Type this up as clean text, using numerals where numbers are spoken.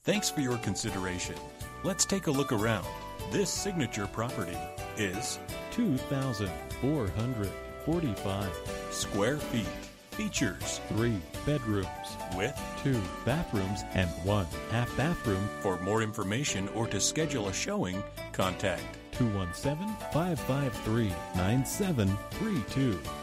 Thanks for your consideration. Let's take a look around. This signature property is 2,445 square feet. Features 3 bedrooms with 2 bathrooms and 1 half bathroom. For more information or to schedule a showing, contact 217-553-9732.